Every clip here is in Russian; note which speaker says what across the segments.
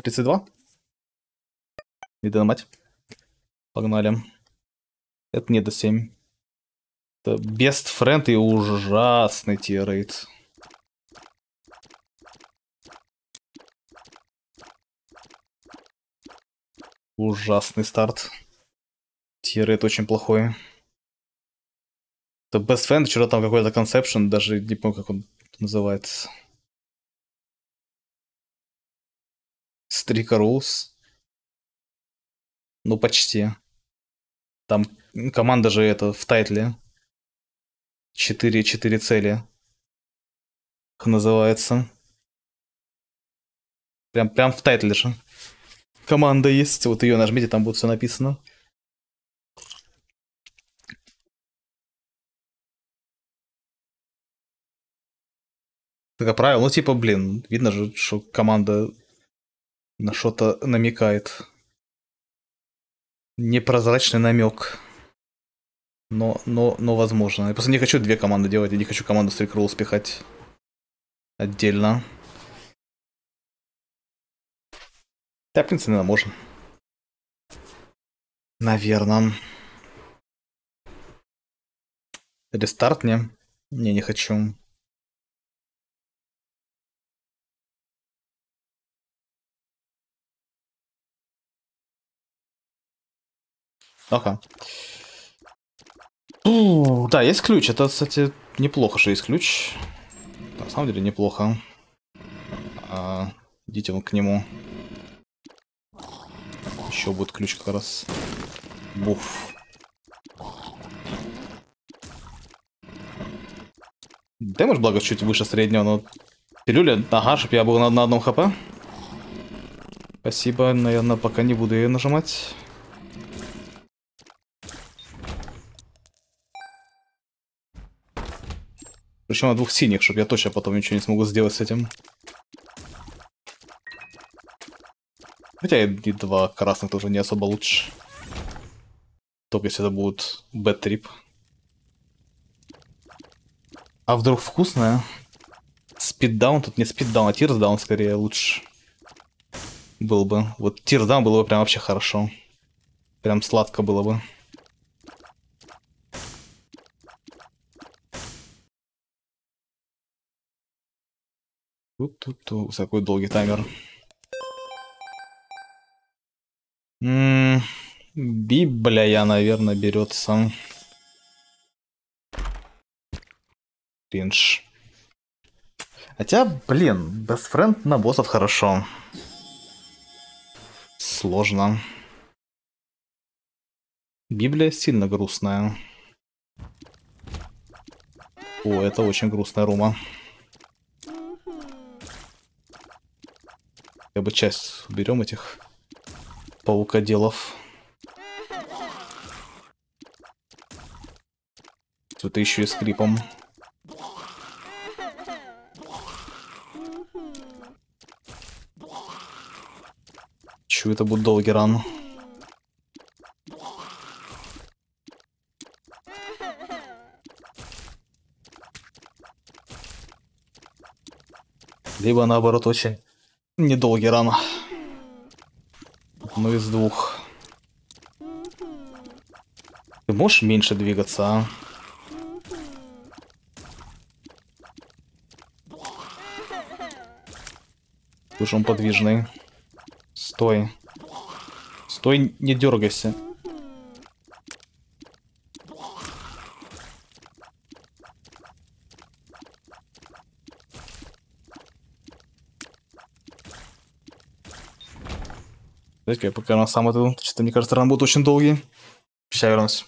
Speaker 1: 32? Иди мать. Погнали. Это не до 7. Это Best Friend и ужасный тиррейт. Ужасный старт. Тиррейт очень плохой. Это Best Friend, что-то там какой-то Conception, даже не помню, как он называется. Стрика Rules. Ну, почти. Там команда же это в тайтле. 4 цели. Как называется. Прям в тайтле же. Команда есть. Вот ее нажмите, там будет все написано. Такое правило. Ну, типа, блин, видно же, что команда на что-то намекает. Непрозрачный намек. Но возможно. Я просто не хочу две команды делать, я не хочу команду Streak Rules пихать отдельно. Да, в принципе, наверное, можно. Наверное. Рестарт не? Не хочу. Ага. Да, есть ключ. Это, кстати, неплохо, что есть ключ. На самом деле неплохо. Идите вон к нему. Еще будет ключ как раз. Буф. Дэмэдж, благо, чуть выше среднего, но... Пилюля, ага, чтоб я был на одном хп. Спасибо, наверное, пока не буду ее нажимать. Причем на двух синих, чтобы я точно потом ничего не смогу сделать с этим. Хотя и два красных тоже не особо лучше. Только если это будет бэт-трип. А вдруг вкусная? Спиддаун, тут не спиддаун, а тирсдаун скорее лучше. Был бы. Вот тирсдаун было бы прям вообще хорошо. Прям сладко было бы. Тут-тут-ту. Какой долгий таймер. Библия, наверное, берется. Кринж. Хотя, блин, Best Friend на боссов хорошо. Сложно. Библия сильно грустная. О, это очень грустная рума. Я бы часть уберем этих паукоделов. Это еще и с крипом. Чё это будет долгий ран? Либо наоборот очень недолгий ран. Ну из двух. Ты можешь меньше двигаться, а? Уж он подвижный. Стой. Стой, не дергайся. Знаете, я пока на сам это... Что-то, мне кажется, ран будет очень долгий. Сейчас вернусь.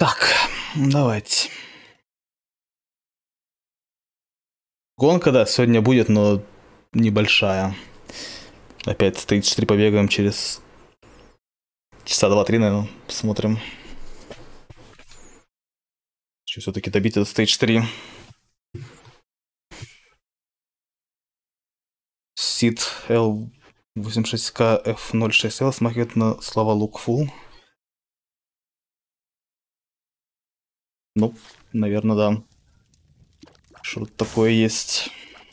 Speaker 1: Так, давайте. Гонка, да, сегодня будет, но небольшая. Опять стейдж 4 побегаем через часа 2-3, наверное, посмотрим. Хочу все-таки добить этот стейдж 3. Сид L86K F06L смахивает на слова Lookful. Ну, наверное, да. Что-то такое есть.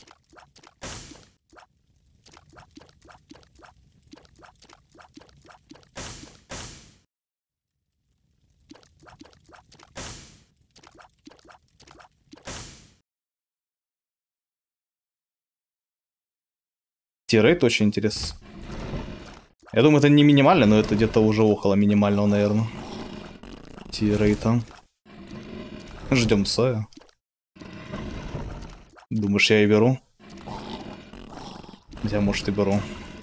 Speaker 1: Тирейт очень интересно. Я думаю, это не минимально, но это где-то уже около минимального, наверное. Тирейта. Ждем Соя. Думаешь, я и беру? Я, может, и беру.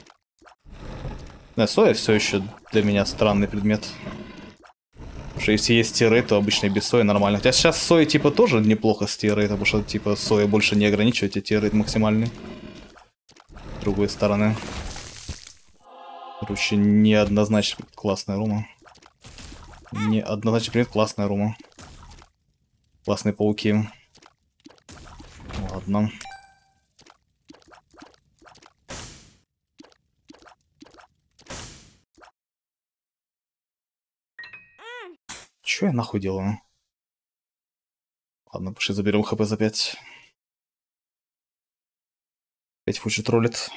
Speaker 1: Да, Соя все еще для меня странный предмет. Потому что если есть тирейт, то обычно и без сои нормально. Хотя сейчас соя типа тоже неплохо с тирейтом, потому что типа соя больше не ограничивает, а тирейт максимальный. С другой стороны. Короче, неоднозначно классная рума. Неоднозначно привет, классная рума. Классные пауки. Ладно. Чё я нахуй делаю? Ладно, пошли заберем хп за 5. 5 фучи троллит.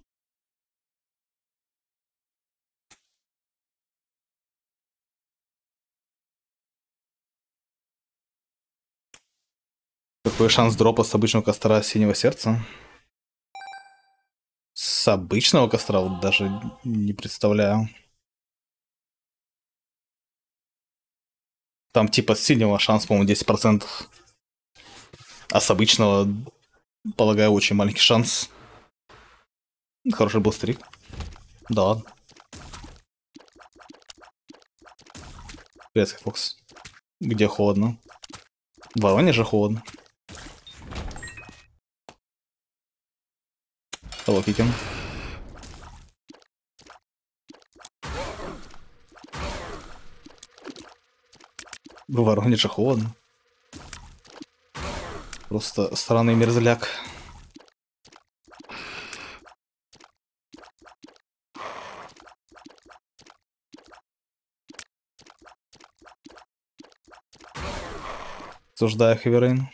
Speaker 1: Какой шанс дропа с обычного костра синего сердца? С обычного костра вот даже не представляю. Там типа с синего шанс, по-моему, 10%. А с обычного, полагаю, очень маленький шанс. Хороший был стрик. Да ладно. Привет, Фокс. Где холодно? В Воронеже холодно. Hello, Кикин. В Воронеже холодно. Просто странный мерзляк. Осуждаю Хеверейн.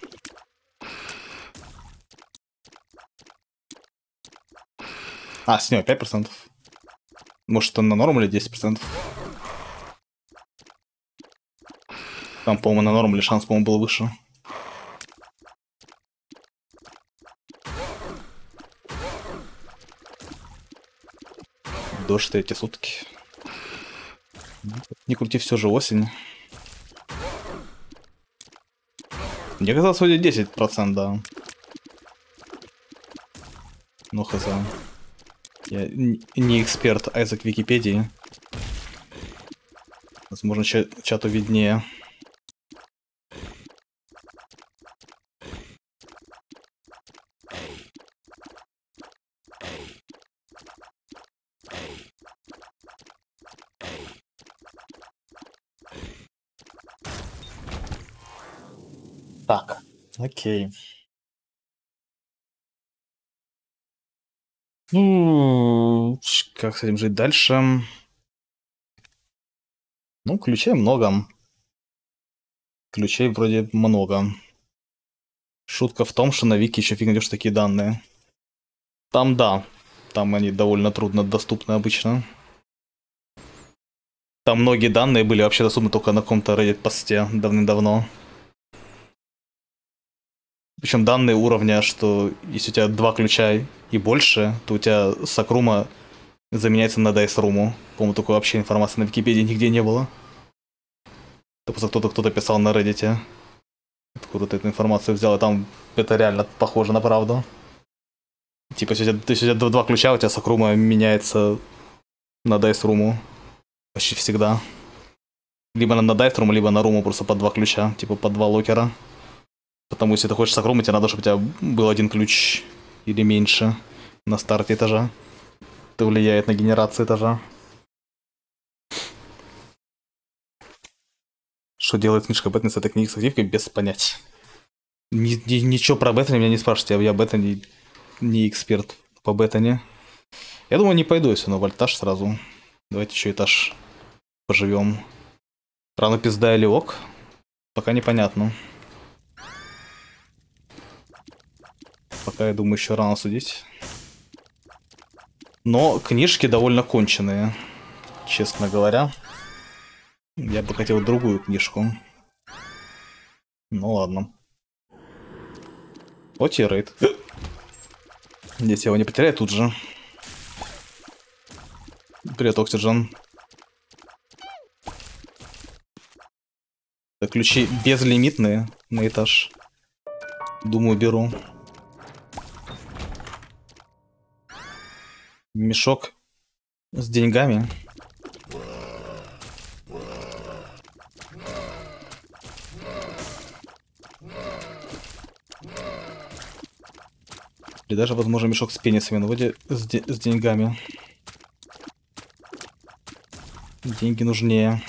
Speaker 1: А, с него 5%. Может, он на нормале 10%? Там, по-моему, на нормале шанс, по-моему, был выше. Дождь эти сутки. Не крути, все же осень. Мне казалось, вроде 10%, да. Ну, хз. Я не эксперт Айзек Википедии. Возможно, чату виднее. Так, окей. Ну, как с этим жить дальше? Ну, ключей много. Ключей вроде много. Шутка в том, что на Вики еще фиг найдешь такие данные. Там да. Там они довольно трудно доступны обычно. Там многие данные были вообще доступны только на каком-то Reddit посте давным-давно. Причем данные уровня, что если у тебя 2 ключа и больше, то у тебя Сакрума заменяется на Дайсруму. По-моему, такой вообще информации на Википедии нигде не было. Это просто кто-то писал на Reddit. Откуда ты эту информацию взял, и там это реально похоже на правду. Типа, если у тебя 2 ключа, у тебя Сакрума меняется на Дайсруму. Почти всегда. Либо на дайвтрум, либо на руму просто по 2 ключа, типа по 2 локера. Потому если ты хочешь сокрумить, тебе надо, чтобы у тебя был один ключ или меньше на старте этажа. Это влияет на генерацию этажа. Что делает книжка Беттани с этой книгой с активкой, без понятия. Ничего про Беттани меня не спрашивайте, я Беттани не эксперт по Беттани. Я думаю, не пойду, если на вольтаж сразу. Давайте еще этаж поживем. Рано пизда или ок? Пока непонятно. Пока, я думаю, еще рано судить. Но книжки довольно конченые, честно говоря. Я бы хотел другую книжку. Ну ладно. Вот и рейд. Здесь я его не потеряю тут же. Привет, Oxygen. Ключи безлимитные на этаж. Думаю, беру. Мешок с деньгами. Или даже, возможно, мешок с пенисами. Но вроде с деньгами. Деньги нужнее.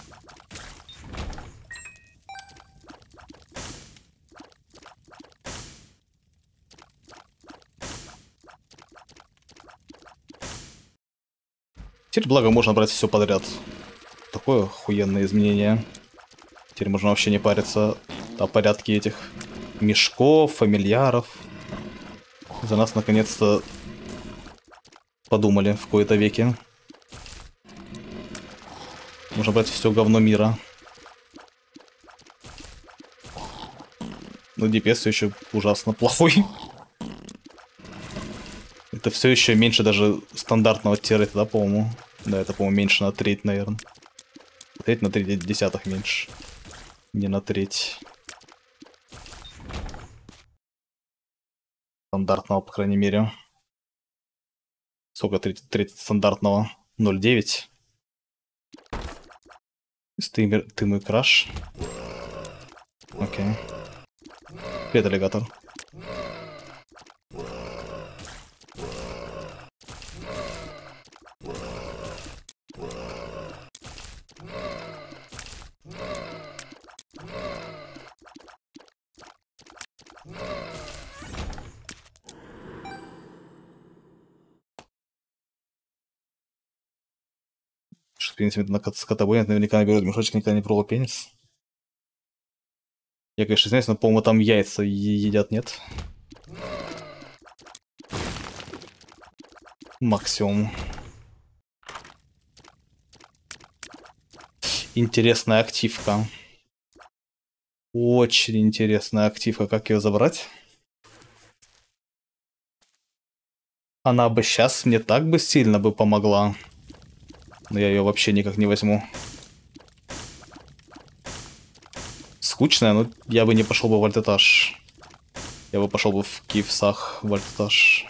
Speaker 1: Теперь, благо, можно брать все подряд. Такое охуенное изменение. Теперь можно вообще не париться о порядке этих мешков, фамильяров. За нас, наконец-то, подумали в кои-то веки. Можно брать все говно мира. Но DPS все еще ужасно плохой. Это все еще меньше даже стандартного тирета, да, по-моему? Да, это, по-моему, меньше на треть, наверное. Треть на 3 десятых меньше. Не на треть. Стандартного, по крайней мере. Сколько треть стандартного? 0,9. Ты мой краш. Окей. Привет, аллигатор. В принципе, на скотобойне наверняка наберут мешочек, никогда не пробовал пенис. Я, конечно, извиняюсь, но, по-моему, там яйца едят, нет? Максимум. Интересная активка. Очень интересная активка. Как ее забрать? Она бы сейчас мне так бы сильно бы помогла. Но я ее вообще никак не возьму. Скучная, но я бы не пошел бы в альтэтаж. Я бы пошел бы в Киевсах в альтэтаж.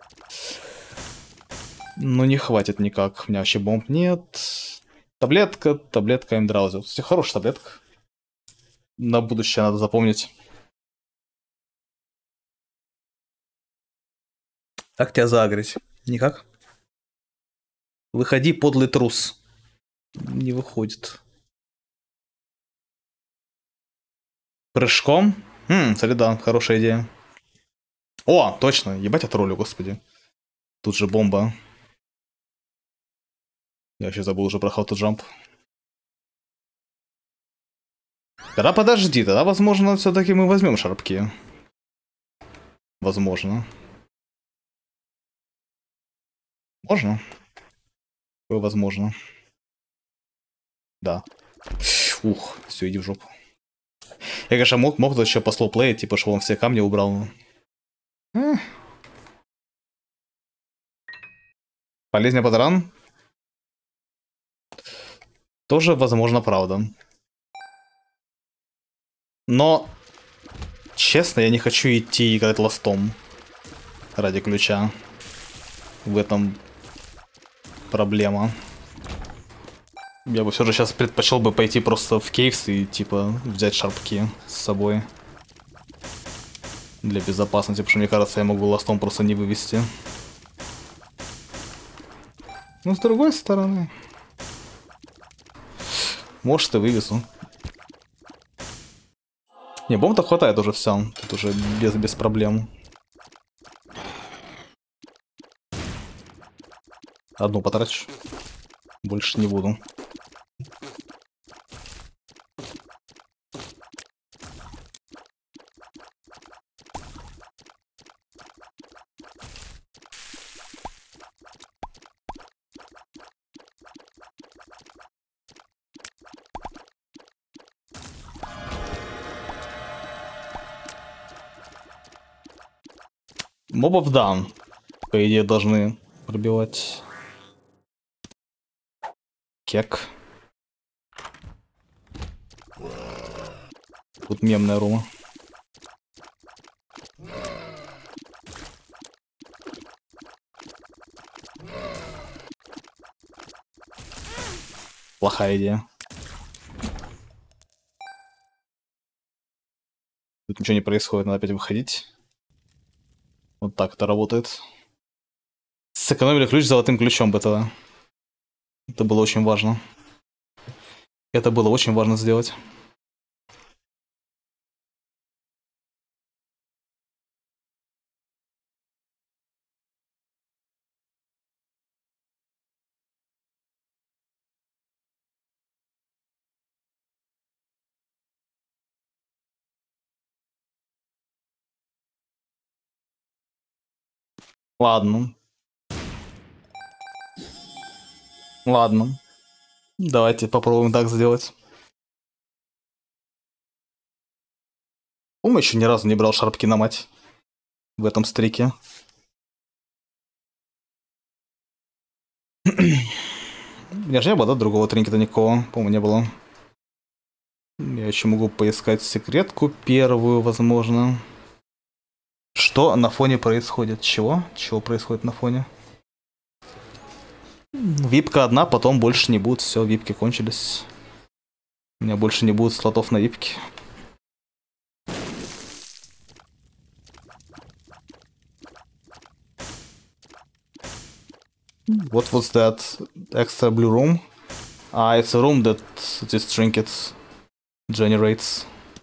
Speaker 1: Но не хватит никак. У меня вообще бомб нет. Таблетка Эндраузер. Все хорошая таблетка. На будущее надо запомнить. Как тебя заагрить? Никак? Выходи, подлый трус. Не выходит. Прыжком? Кстати, да, хорошая идея. О, точно, ебать я троллю, господи. Тут же бомба. Я вообще забыл уже про how to jump. Тогда подожди, тогда, возможно, все-таки мы возьмем шарпки. Возможно. Можно? Возможно. Да. Ух, все, иди в жопу. Я, конечно, мог еще по слоуплею, типа, что он все камни убрал. Полезнее подран? Тоже, возможно, правда. Но, честно, я не хочу идти играть ластом ради ключа. В этом проблема. Я бы все же сейчас предпочел бы пойти просто в кейвс и типа взять шарпки с собой. Для безопасности, потому что мне кажется, я могу ластом просто не вывести. Но с другой стороны... Может и вывезу. Не, бомб-то хватает уже все. Тут уже без проблем. Одну потрачу. Больше не буду. Мобов, да, по идее, должны пробивать. Кек. Тут мемная рума. Плохая идея. Тут ничего не происходит, надо опять выходить. Вот так это работает. Сэкономили ключ золотым ключом БТВ. Это было очень важно. Это было очень важно сделать. Ладно. Ладно. Давайте попробуем так сделать. Он еще ни разу не брал шарпки на мать. В этом стрике. У меня же не было, да, другого тринкета никакого. По-моему, не было. Я еще могу поискать секретку первую, возможно. Что на фоне происходит? Чего? Чего происходит на фоне? Випка одна, потом больше не будет. Все, випки кончились. У меня больше не будет слотов на випки. What was that extra blue room? It's a room that this trinket generates.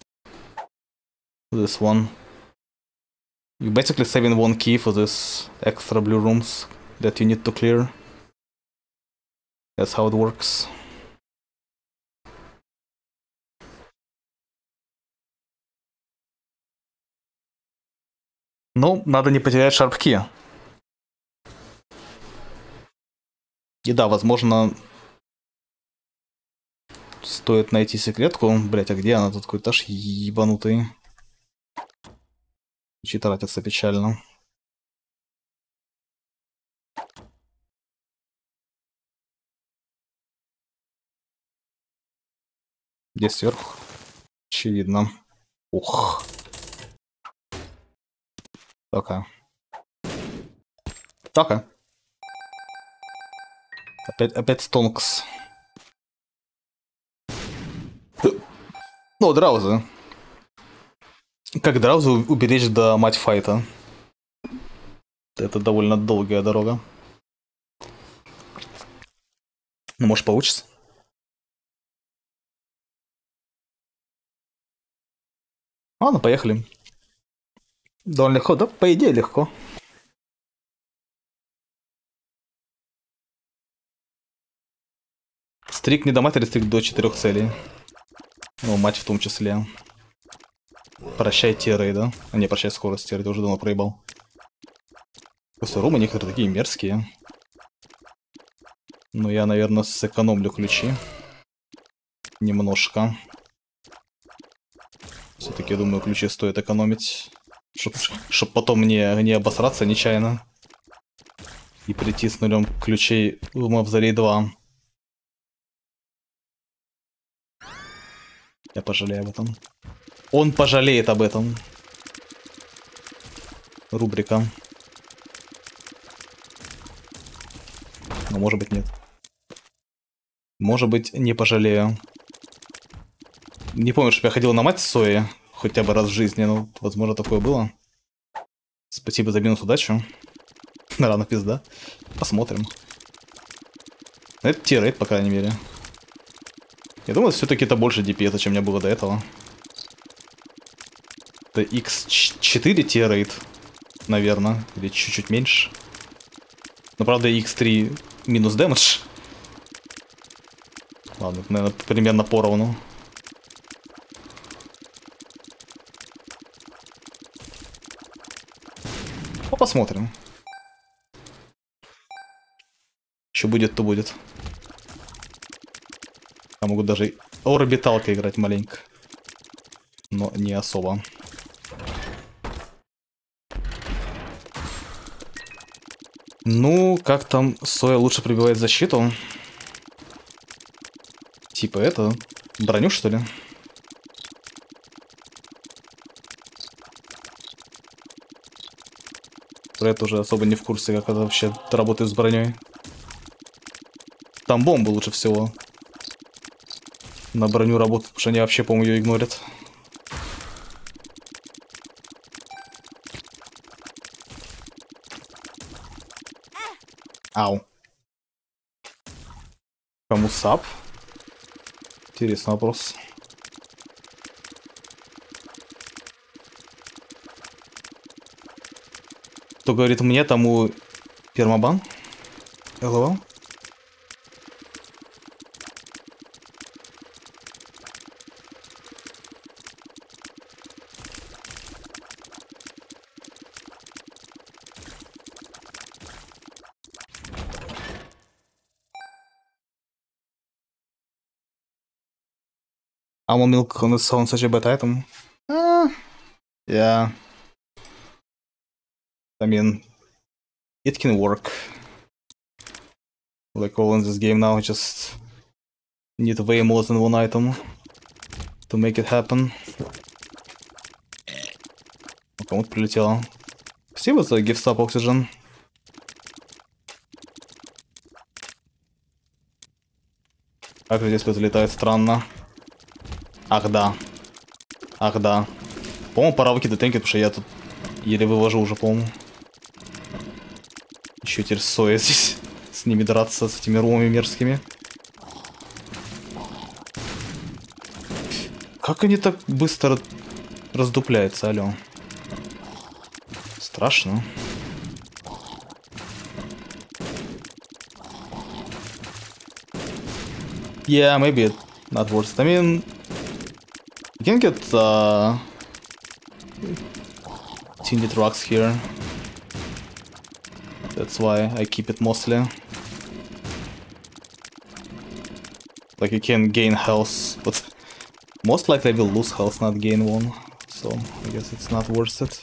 Speaker 1: This one. You basically saving one key for this extra blue rooms that you need to clear. That's how it works. Ну, надо не потерять шарпки. И да, возможно, стоит найти секретку. Блять, а где она? Тут какой-то аж ебанутый. Ключи тратятся печально. Где сверху? Очевидно. Ух. Так. Так. Опять стонкс. Ну, Драузы. Как Драузу уберечь до мать файта? Это довольно долгая дорога. Ну, может, получится. Ладно, поехали. Довольно легко, да? По идее, легко. Стрик не до матери, стрик до 4 целей. Ну, мать в том числе. Прощай террей, да? А не, прощай скорость террей, ты уже давно проебал. Просто румы некоторые такие мерзкие. Ну, я, наверное, сэкономлю ключи. Немножко. Все-таки, думаю, ключи стоит экономить. Чтоб потом не обосраться нечаянно. И прийти с нулем ключей в Мавзолей 2. Я пожалею об этом. Он пожалеет об этом. Рубрика. Но может быть нет. Может быть, не пожалею. Не помню, что я ходил на мать сои хотя бы раз в жизни, но, возможно, такое было. Спасибо за минус удачу. Рано пизда. Посмотрим. Но это тирейт, по крайней мере. Я думаю, все-таки это больше DPS, чем у меня было до этого. Это X4 тирейт, наверное. Или чуть-чуть меньше. Но, правда, X3 минус дэмэдж. Ладно, это, наверное, примерно поровну. Ну, посмотрим. Что будет, то будет. А могут даже орбиталкой играть маленько. Но не особо. Ну, как там соя лучше пробивает защиту? Типа это, броню, что ли? Про это уже особо не в курсе, как это вообще работает с броней. Там бомбы лучше всего. На броню работают, потому что они вообще, по-моему, ее игнорят. Ау. Кому сап? Интересный вопрос. Кто говорит мне, тому пермабан? ЛВ? Almond milk on its own such a bad item. Yeah. I mean, it can work. Like all in this game now, just need way more than one item to make it happen. Кому-то прилетело. Спасибо за гифстап Oxygen. Как же здесь залетает странно. Ах да. Ах да. По-моему, пора выкидать тенки, потому что я тут еле вывожу уже, по-моему. Еще теперь соя здесь. С ними драться, с этими румами мерзкими. Как они так быстро раздупляются, алё? Страшно. Yeah, maybe not worth it. I mean, you can get tinted rocks here. That's why I keep it mostly. Like you can gain health, but most likely I will lose health, not gain one. So I guess it's not worth it.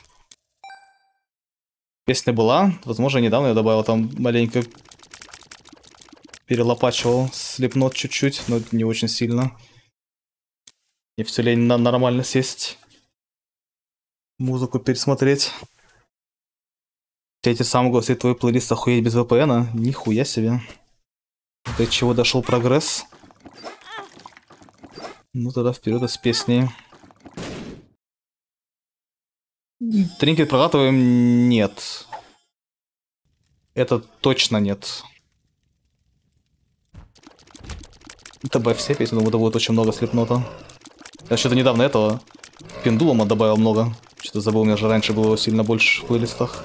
Speaker 1: Песня была, возможно, недавно я добавил, там маленько перелопачивал слепнот чуть-чуть, но не очень сильно. И все лень нормально сесть, музыку пересмотреть. Третий сам гласит, твой плейлист охуеть без VPN-а? Нихуя себе. До чего дошел прогресс? Ну тогда вперед с песней. Тринкет прокатываем? Нет. Это точно нет. Добавь все песни, думаю, это будет очень много слепнота. Я что-то недавно этого пендулума добавил много. Что-то забыл, у меня же раньше было сильно больше в плейлистах.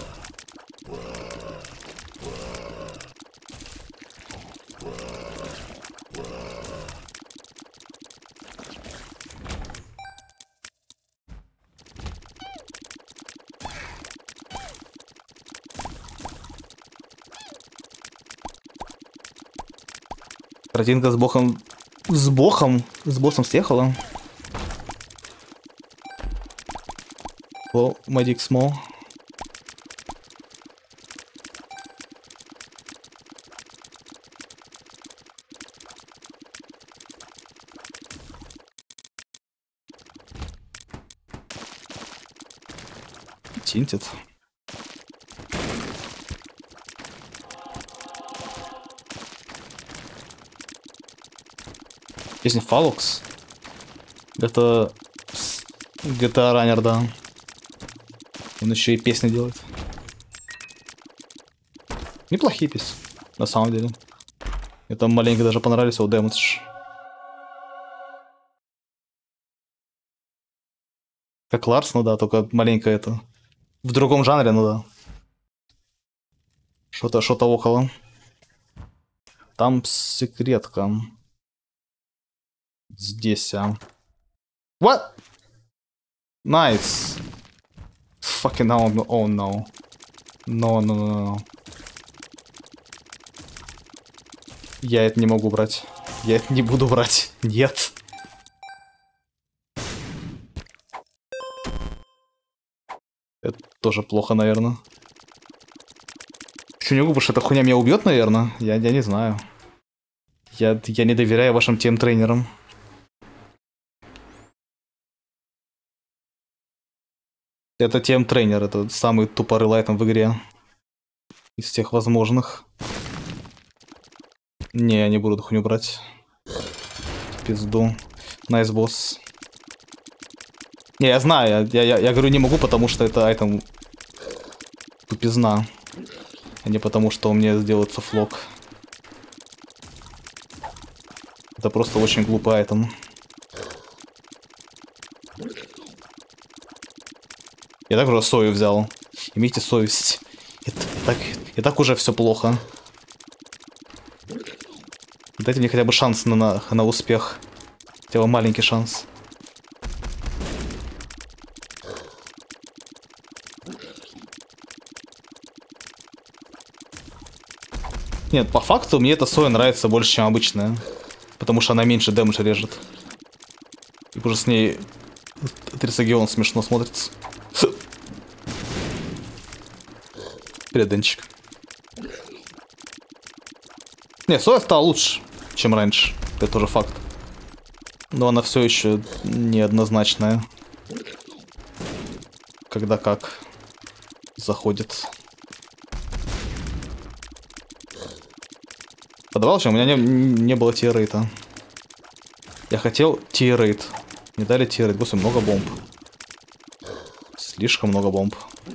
Speaker 1: Картинка с бохом... С боссом съехала. О, Magic Small. Тинтит. Песня Фалокс. Это где-то раннер, да. Он еще и песни делает. Неплохие песни, на самом деле. Мне там маленько даже понравились его Damage. Как Ларс, ну да, только маленько это. В другом жанре, ну да. Что-то около. Там секретка. Здесь, а. What? Nice. Fucking no, no, oh no. No, no, no, no. Я это не могу брать. Я это не буду брать. Нет. Это тоже плохо, наверное. Почему не могу, потому что эта хуйня меня убьет, наверное? Я не знаю. Я не доверяю вашим тем тренерам. Это тем тренер, это самый тупорый лайтом в игре. Из всех возможных. Не, я не буду эту хуйню брать. Пизду. Найс босс. Не, я знаю, я говорю не могу, потому что это айтем тупизна. А не потому, что у меня сделается флок. Это просто очень глупый айтем. Я так уже сою взял. Имейте совесть. И так уже все плохо. Дайте мне хотя бы шанс на успех. Хотя бы маленький шанс. Нет, по факту мне эта соя нравится больше, чем обычная. Потому что она меньше дэмэдж режет. И уже с ней Трисагион смешно смотрится. Привет, Денчик. Не, соя стала лучше, чем раньше. Это тоже факт. Но она все еще неоднозначная. Когда как заходит. Подавал, что у меня не было тир-рейта. Я хотел тир-рейт. Не дали тир-рейт. Господи, много бомб. Слишком много бомб.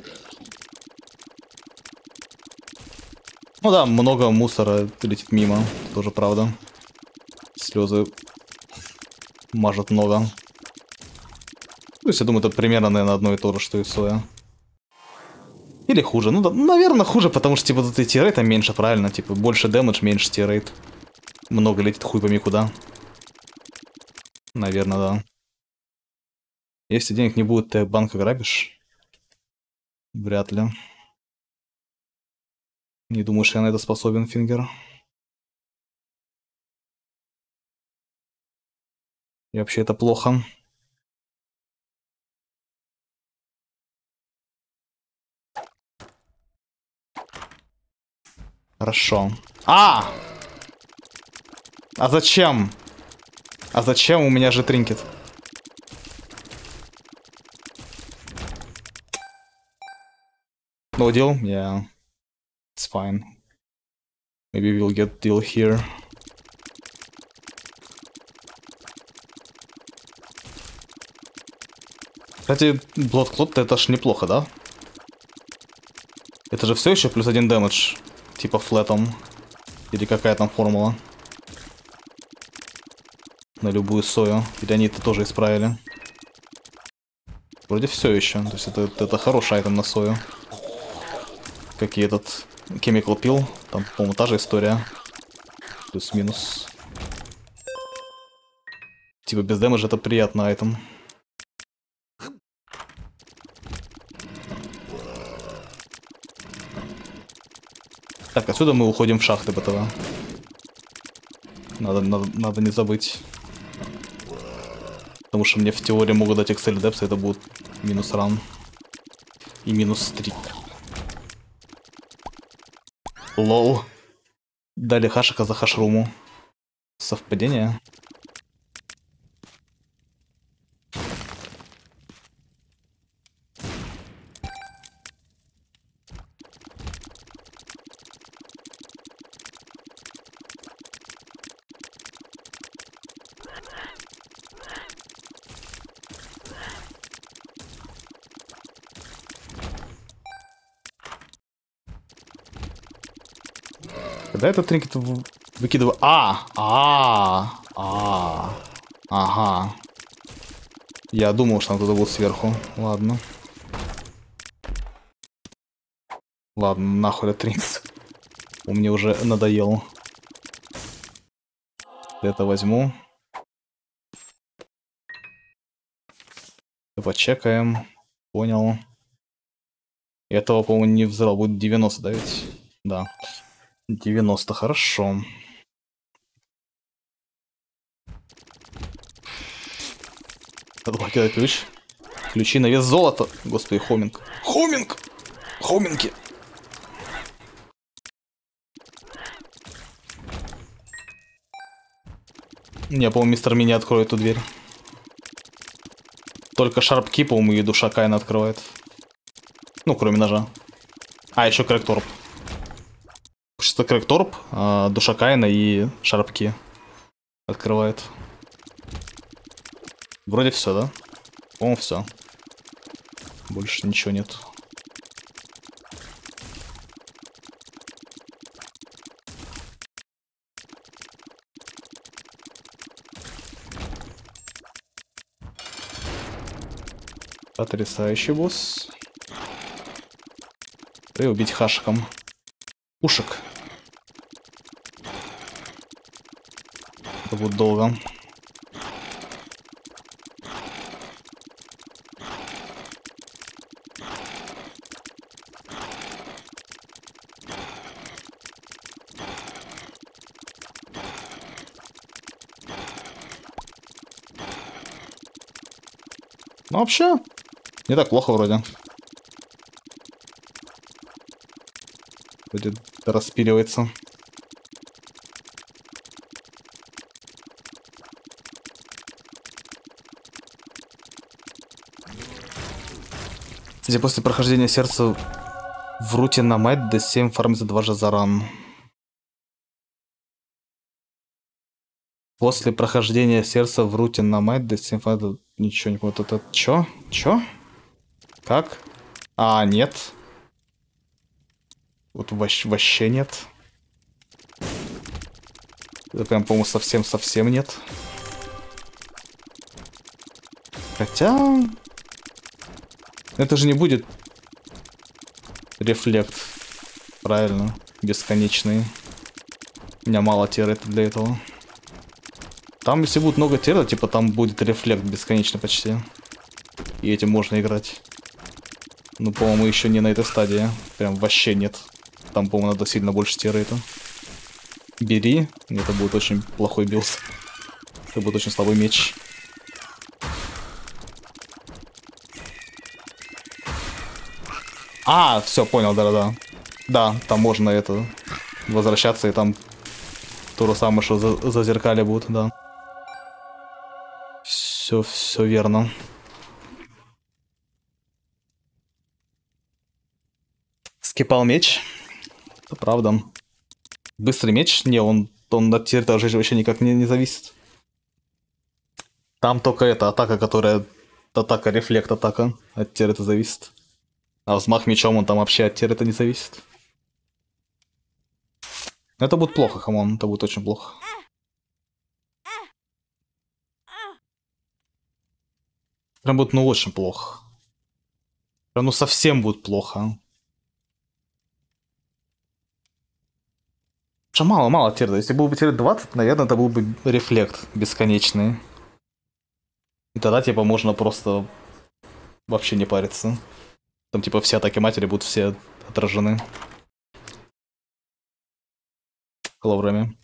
Speaker 1: Ну да, много мусора летит мимо. Тоже правда. Слезы мажет много. То есть я думаю, это примерно, наверное, одно и то же, что и соя. Или хуже. Ну да, наверное, хуже, потому что, типа, тут тиррейта меньше, правильно? Типа, больше дэмэдж, меньше тиррейт. Много летит хуй пойми куда. Наверное, да. Если денег не будет, ты банк грабишь? Вряд ли. Не думаю, что я на это способен, Фингер. И вообще это плохо. Хорошо. А зачем? А зачем? У меня же тринкет. No deal? Yeah. It's fine. Maybe we'll get deal here. Кстати, Blood Clot это ж неплохо, да? Это же все еще плюс 1 дэмэдж. Типа флетом. Или какая там формула. На любую сою. Или они это тоже исправили. Вроде все еще. То есть это хороший айтем на сою. Как и этот Chemical Peel. Там, по-моему, та же история. Плюс-минус. Типа без дэмэджа это приятный айтем. Так, отсюда мы уходим в шахты БТВ. Надо не забыть. Потому что мне в теории могут дать Excel Depths, и это будет минус ран. И минус стрик. Лол. Дали хашика за хашруму. Совпадение? Когда этот тринкет выкидываю... Ага. Я думал, что там кто-то был сверху. Ладно. Ладно, нахуй этот тринкет. Он мне уже надоел. Это возьму. Почекаем. Понял. Этого, по-моему, не взрал. Будет 90, да ведь? Да. 90, хорошо. Надо покидать ключ. Ключи на вес золота. Господи, хоминг. Хоминг! Хоминги! Не, по-моему, мистер Мини откроет эту дверь. Только шарпки, по-моему, и душа Каина открывает. Ну, кроме ножа. А, еще Крэкторп. Что Крэкторп, душа Каина и шарпки открывает. Вроде все, да? По-моему, все. Больше ничего нет. Потрясающий босс. И убить хашиком. Ушек. Это будет долго. Ну, вообще, не так плохо вроде. Вроде распиливается. Кстати, после прохождения сердца в руте на мать D7 фармится 2 Жазаран. После прохождения сердца в руте на мать D7 фармится... Ничего не понял. Вот это... Чё? Чё? Как? А, нет. Вот вообще нет. Это прям, по-моему, совсем нет. Хотя... Это же не будет рефлект. Правильно. Бесконечный. У меня мало террета для этого. Там, если будет много террета, типа там будет рефлект бесконечно почти. И этим можно играть. Ну, по-моему, еще не на этой стадии. Прям вообще нет. Там, по-моему, надо сильно больше террета. Бери. Это будет очень плохой билд. Это будет очень слабый меч. А, все, понял, да-да-да. Да, там можно это возвращаться, и там то же самое, что за зеркали будут, да. Все верно. Скипал меч. Это правда. Быстрый меч? Не, он от территории вообще никак не зависит. Там только эта атака, которая... Атака, рефлект атака. От территории зависит. А взмах мечом он там вообще от территории не зависит. Это будет плохо, камон. Это будет очень плохо. Прям будет, ну, очень плохо. Прям, ну, совсем будет плохо. Что мало терда. Если был бы терд 20, наверное, это был бы рефлект бесконечный. И тогда, типа, можно просто вообще не париться. Там, типа, все атаки матери будут все отражены. Клаврами.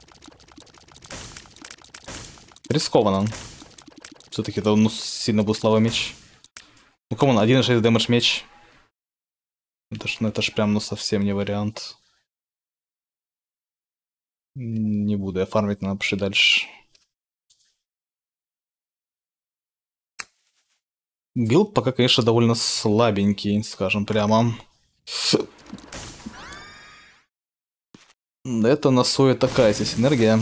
Speaker 1: Рискованно. Все-таки это, ну, сильно был слабый меч. Ну, камон, 1.6 дэмэдж меч. Это ж прям, ну, совсем не вариант. Не буду я фармить, надо пошли дальше. Билд пока, конечно, довольно слабенький, скажем прямо. Это на Сое такая здесь энергия.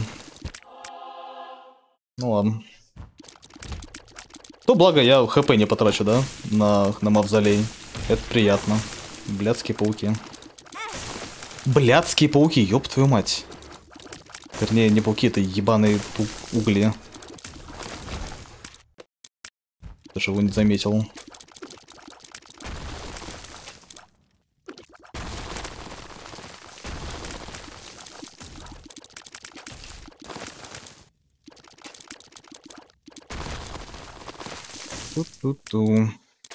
Speaker 1: Ну ладно. То благо я хп не потрачу, да? На мавзолей. Это приятно. Блядские пауки. Блядские пауки, ёб твою мать. Вернее, не пауки, это ебаные угли. Даже его не заметил. Ту-ту-ту.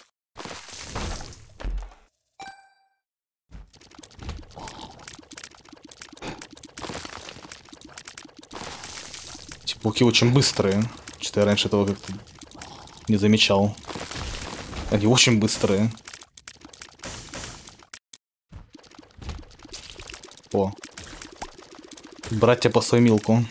Speaker 1: Эти пауки очень быстрые. Что-то я раньше этого как-то не замечал. Они очень быстрые. О. Братья по Соймилку.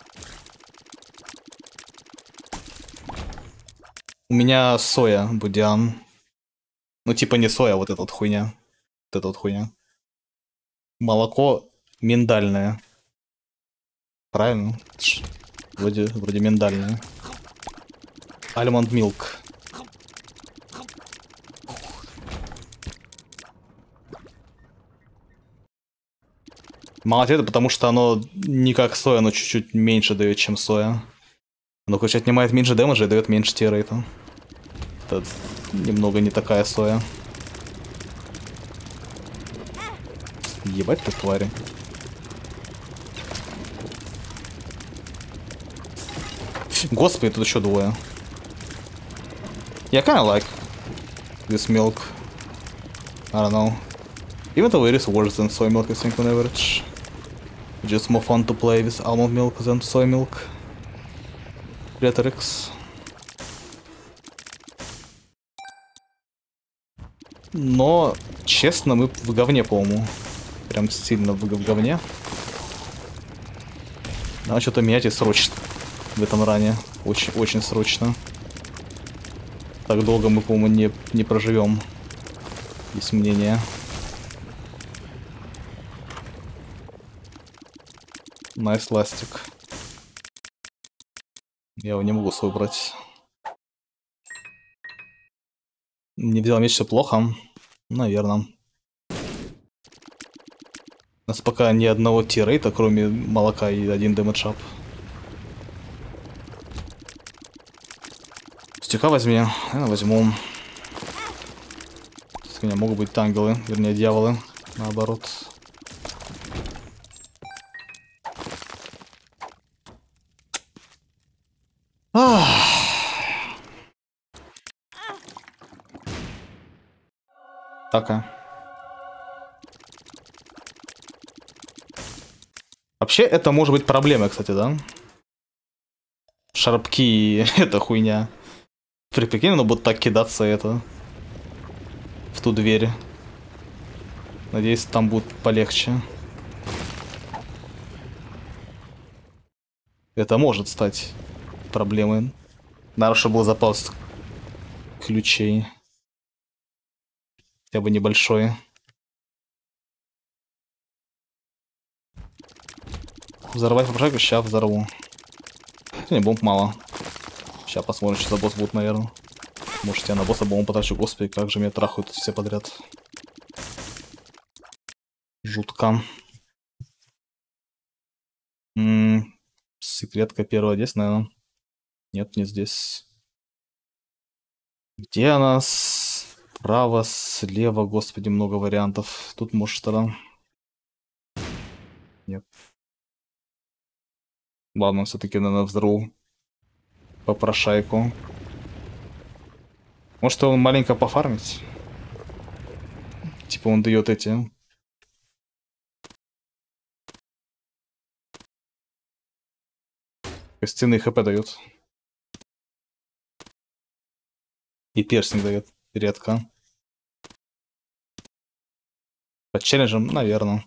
Speaker 1: У меня соя, Будиан. Ну, типа не соя, вот эта вот хуйня. Вот эта вот хуйня. Молоко миндальное. Правильно? Вроде миндальное. Almond milk. Молодец, потому что оно не как соя, оно чуть-чуть меньше дает, чем соя. Оно, короче, отнимает меньше дэмэджа и дает меньше тиррейта. Это немного не такая соя. Ебать ты, твари. Господи, тут еще двое. Я kinda like this milk. I don't know. Even though it is worse than soy milk, I think on average. Just more fun to play with almond milk than soy milk. Rhetorics. Но, честно, мы в говне, по-моему. Прям сильно в говне. Надо что-то менять и срочно. В этом ране. Очень срочно. Так долго мы, по-моему, не проживем. Есть мнение. Найс ластик. Я его не могу свой брать. Не взял меч, все плохо. Наверное. У нас пока ни одного тиррейта, кроме молока и один дэмэдж-ап. Стюка возьми. Я возьму. Здесь у меня могут быть ангелы, вернее дьяволы. Наоборот. Так. Вообще, это может быть проблемой, кстати, да? Шарпки и эта хуйня. Прикинь, оно будет так кидаться это. В ту дверь. Надеюсь, там будет полегче. Это может стать проблемой. Надо, чтобы был запас ключей. Хотя бы небольшой. Взорвать попрошайку? Сейчас взорву. Не, бомб мало. Сейчас посмотрим, что за босс будет, наверное. Может, я на босса бомбу потрачу. Господи, как же меня трахают все подряд. Жутко. Секретка первая здесь, наверное. Нет, не здесь. Где она? Справа, слева, господи, много вариантов. Тут может тогда. Нет. Ладно, все-таки, наверное, взорву попрошайку. Может, он маленько пофармить? Типа он дает эти... Костяные хп дает. И перстень дает. Редко. Под челленджем, наверное.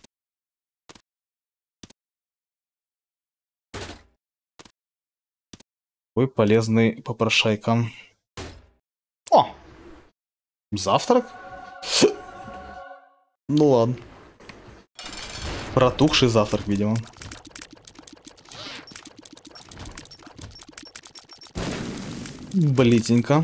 Speaker 1: Какой полезный попрошайка. О! Завтрак? Ну ладно. Протухший завтрак, видимо. Блитенько.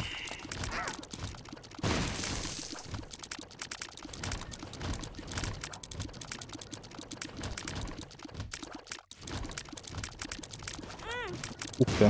Speaker 1: Ух ты.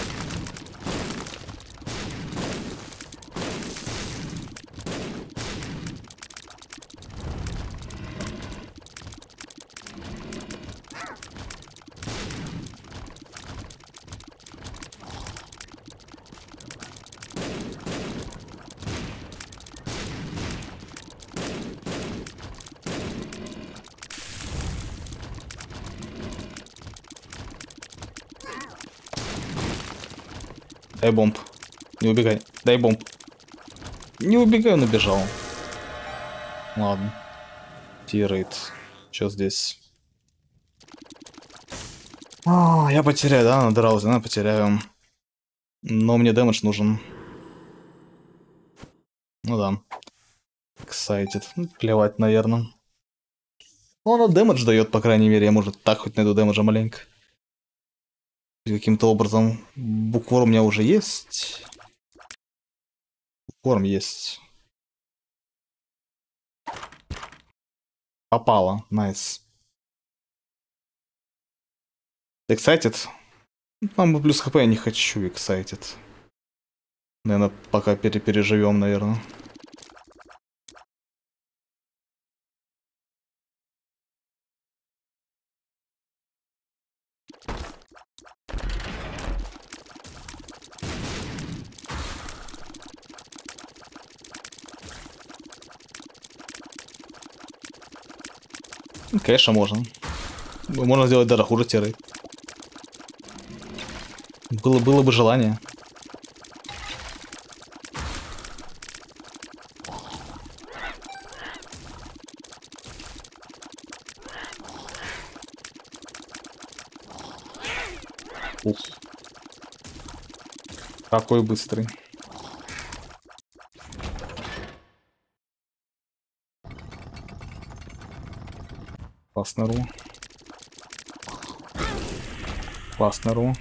Speaker 1: Дай бомб. Не убегай. Дай бомб. Не убегай, он убежал. Ладно. Тирейт. Что здесь? Я потеряю, да? Надрался, да? Потеряю. Но мне дэмэдж нужен. Ну да. Excited. Плевать, наверное. Ну, она дэмэдж дает, по крайней мере. Я, может, так хоть найду дэмэджа маленько. Каким-то образом. Буквор у меня уже есть. Букворм есть. Попало. Найс. Excited? Там плюс хп я не хочу. Excited. Наверное, пока переживем, наверное. Конечно, можно. Можно сделать даже хуже тиры. Было бы желание. Ух. Какой быстрый. Классно ру. Классно ру.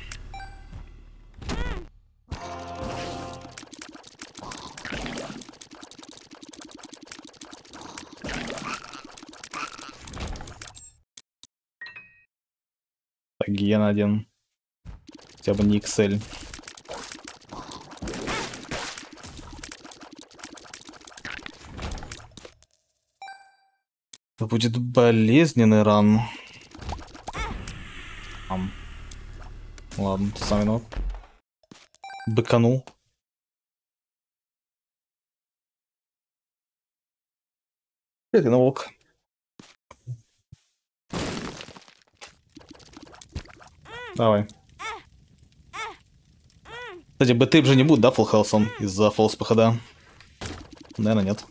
Speaker 1: Так, ген один. Хотя бы не Excel. Это будет болезненный ран. Ладно, ты сам виноват. Быканул. Это на волк. Давай. Кстати, БТ же не будет, да, фулл хелсом из-за фолс ПХД? Наверное, нет.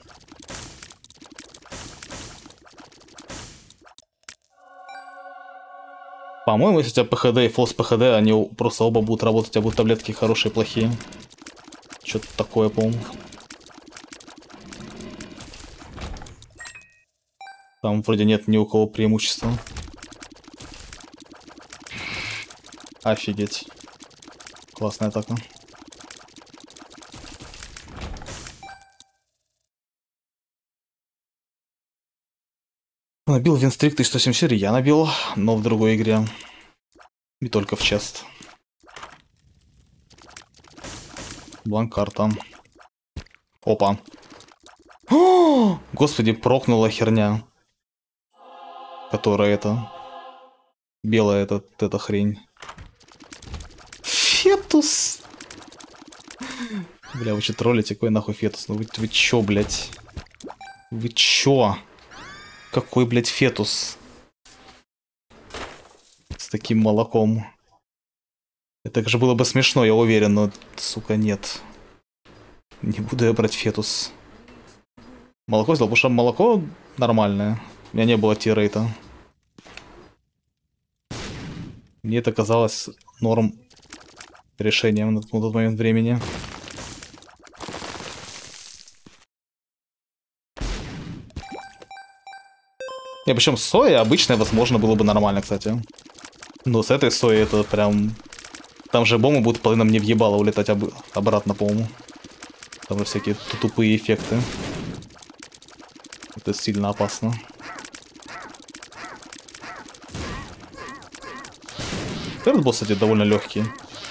Speaker 1: По-моему, если у тебя ПХД и фолс ПХД, они просто оба будут работать, у тебя будут таблетки хорошие, плохие. Что-то такое, по-моему. Там вроде нет ни у кого преимущества. Офигеть. Классная атака. Набил Винстрик 1174, я набил, но в другой игре. Не только в чест. Бланк-карта. Опа. О, господи, прокнула херня. Которая это... Белая эта хрень. Фетус! Бля, вы че троллите? Какой нахуй фетус? Ну вы чё, блядь? Вы чё? Какой, блядь, фетус? С таким молоком. Это же было бы смешно, я уверен, но, сука, нет. Не буду я брать фетус. Молоко сделал, потому что молоко нормальное. У меня не было тирейта. Мне это казалось норм решением на тот момент времени. Не, причем соя обычная, возможно, было бы нормально, кстати. Но с этой соей это прям... Там же бомбы будут половина мне въебало улетать обратно, по-моему. Там же всякие тупые эффекты. Это сильно опасно. Этот босс, кстати, довольно легкий.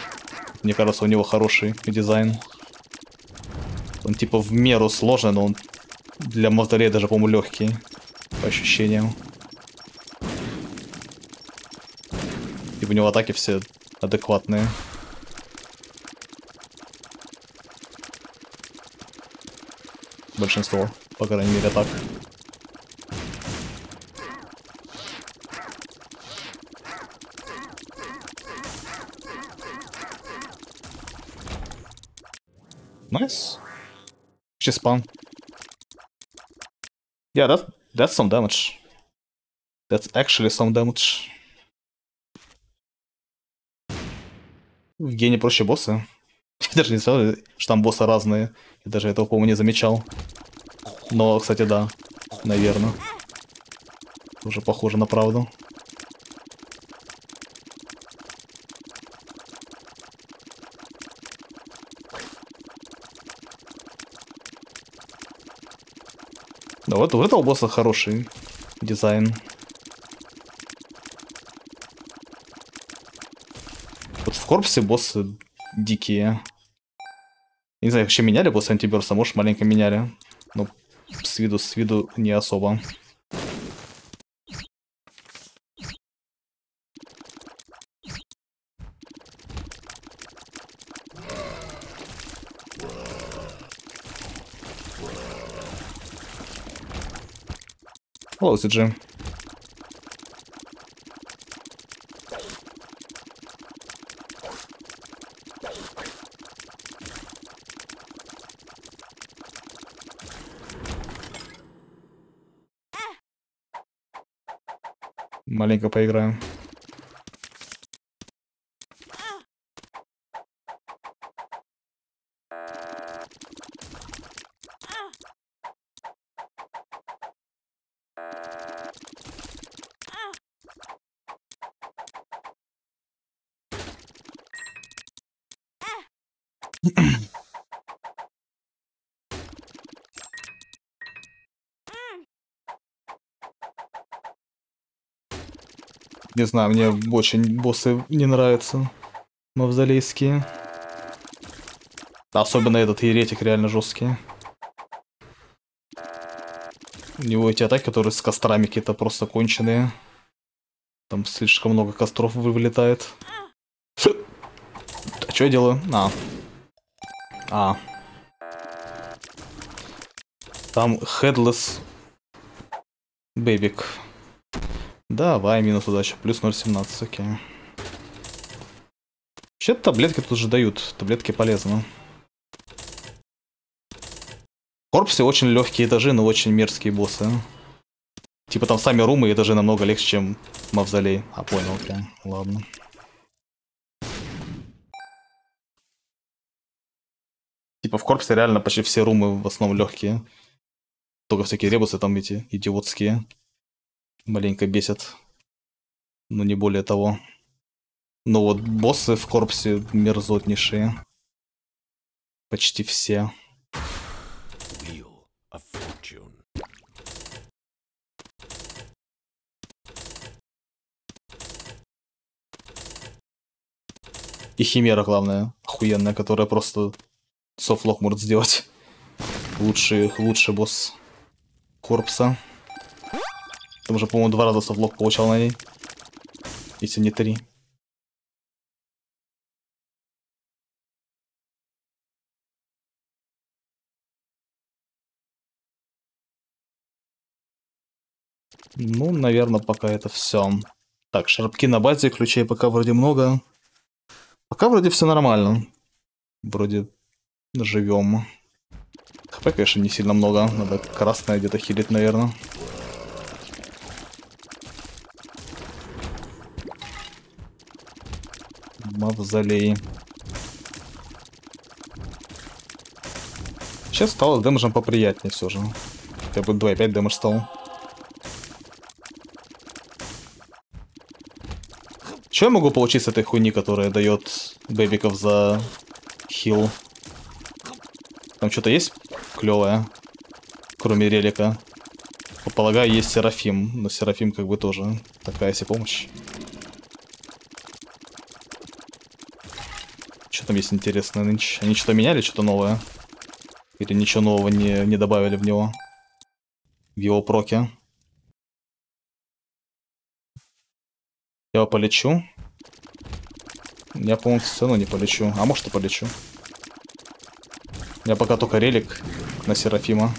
Speaker 1: Мне кажется, у него хороший дизайн. Он типа в меру сложный, но он для Мавзолея даже, по-моему, легкий. По ощущениям. И у него атаки все адекватные. Большинство, по крайней мере, атак. Nice. Just spawn. Yeah, that's some damage. That's actually some damage. В Гене проще боссы. Я даже не знал, что там боссы разные. Я даже этого, по-моему, не замечал. Но, кстати, да. Наверное. Уже похоже на правду. Да, вот у этого босса хороший дизайн. Вот в корпусе боссы дикие. Я не знаю, вообще меняли босса антиберса, может, маленько меняли. Но с виду не особо. Hello, CG. Маленько поиграем. Не знаю, мне очень боссы не нравятся. Мавзолейские. Особенно этот еретик реально жесткий. У него эти атаки, которые с кострами какие-то просто конченые. Там слишком много костров вылетает. А что я делаю? Там Headless Бэбик. Давай, минус удача. Плюс 0,17, окей. Вообще таблетки тут же дают. Таблетки полезны. В корпусе очень легкие этажи, но очень мерзкие боссы. Типа там сами румы и этажи намного легче, чем Мавзолей. А, понял, окей. Ладно. Типа в корпусе реально почти все румы в основном легкие. Только всякие ребусы там эти идиотские. Маленько бесят. Но не более того. Но вот боссы в корпусе мерзотнейшие. Почти все. И Химера, главное, охуенная, которая просто софтлок может сделать. Лучший босс корпуса. Там уже, по-моему, 2 раза софтлок получал на ней. Если не 3. Ну, наверное, пока это все. Так, шарпки на базе, ключей пока вроде много. Пока вроде все нормально. Вроде живем. ХП, конечно, не сильно много. Надо красное где-то хилить, наверное. Мавзолей. Сейчас стало с дэмэджем поприятнее все же. Хотя бы 2,5 дэмэдж стал. Что я могу получить с этой хуйни, которая дает бэбиков за хил? Там что-то есть клевое, кроме релика? Полагаю, есть Серафим, но Серафим как бы тоже такая себе помощь. Что там есть интересное нынче? Они что-то меняли, что-то новое? Или ничего нового не добавили в него? В его проке? Я полечу. Я, по-моему, все равно не полечу. А может и полечу. Я пока только релик на Серафима.